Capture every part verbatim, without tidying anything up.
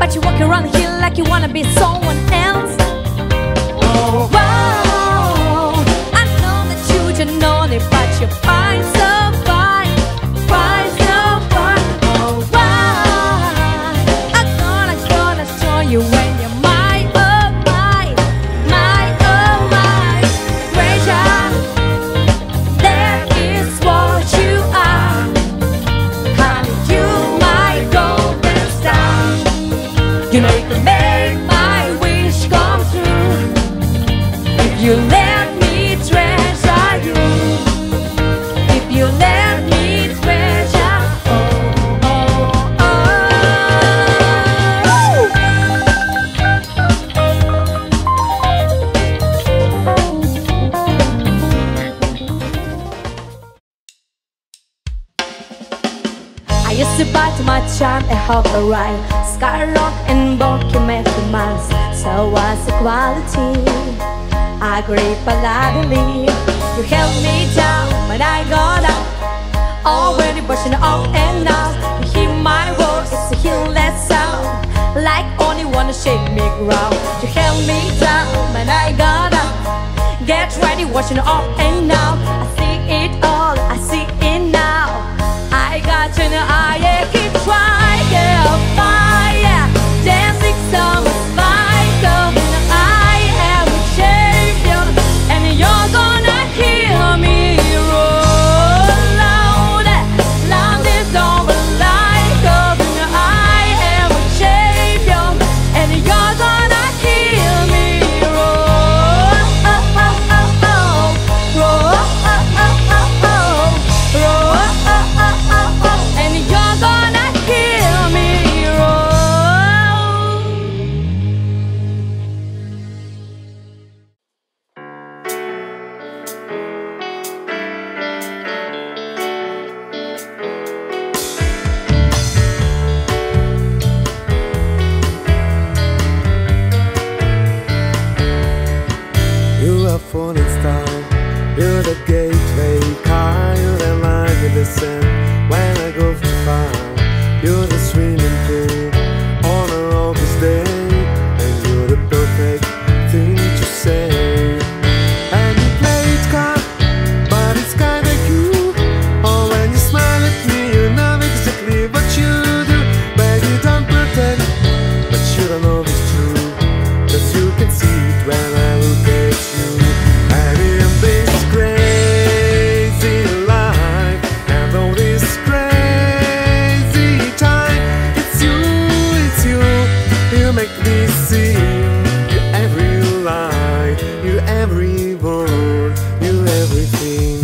but you walk around here like you wanna be someone else. Oh, wow, I know that you just know it, but you find so fine, find so fine. Oh, wow, I'm gonna, gonna show you when you're my, oh my, my, oh my treasure. That is what you are, honey, you my golden star. You know you can make my wish come true if you let me treasure you. If you let me treasure, oh, oh, oh. I used to buy too much charm and hope a ride. Skyrock and bulky made the miles. So was the quality. I agree politely. You held me down when I got up. Already brushing off and out. You hear my voice, it's a heelless sound. Like only wanna shake me around. You held me down when I got up. Get ready, washing off and out. I see it all, I see it now. I got you now, I keep trying, fire, dancing summer cycle. I am a champion, and you're gonna hear me roar loud, loud is all like up. I am a champion, and you're gonna hear me roar, oh, oh, oh, oh, roar, oh, oh, oh, oh, roar, oh, oh, oh, oh, and you're gonna hear me roar. You're a falling star, you're the gateway car, you're the line in the sand when I go too far. You're the swimming pool on a August day, and you're the perfect thing to say. And you play it calm, but it's kinda cool. Oh, when you smile at me, you know exactly what you do. But you don't pretend, but you don't know it's true, 'cause you can see it when I look at you. And in this crazy life, and all this crazy time, it's you, it's you. You make me sing. You every line, you every word, you everything.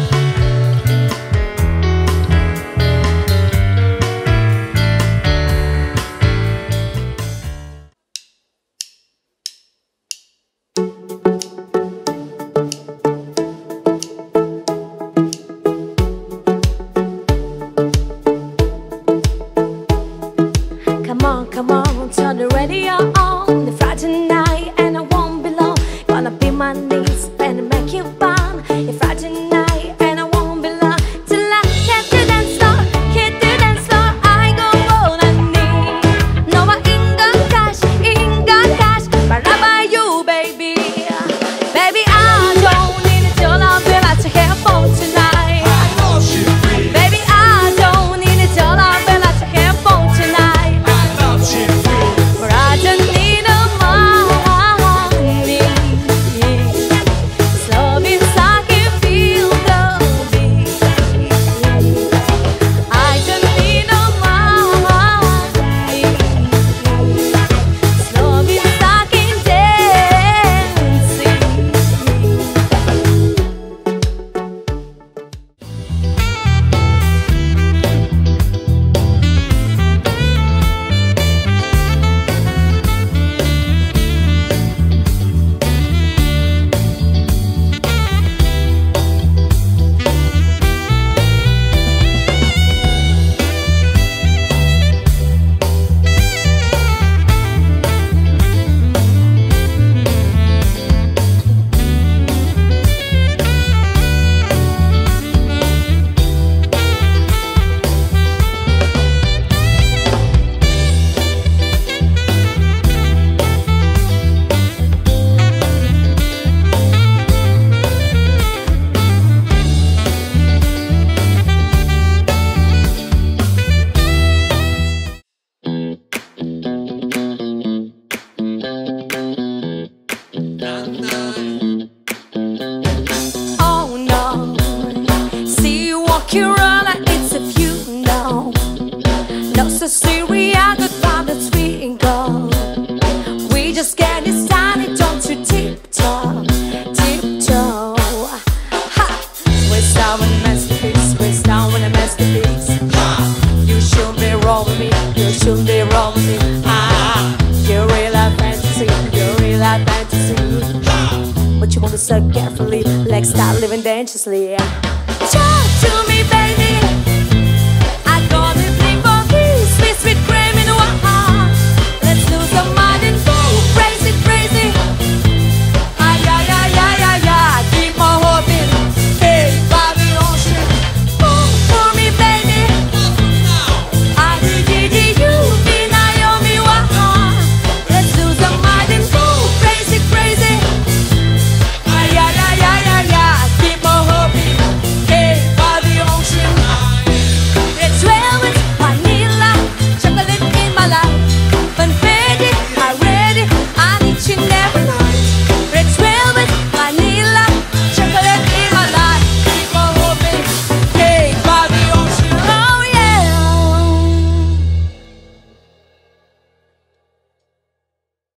Come on, come on, turn the radio on. The Friday night and I won't be long. Gonna be my knees and make you fun. It's Friday night and I won't be long. Till I hit the dance floor, hit the dance floor. I go on and need. No, I ain't got cash, ain't got cash, but I buy you, baby. Baby, I don't need your love, but I to have fun tonight. Baby, I don't need your love, but I to have fun tonight. But I don't need no money. sleep.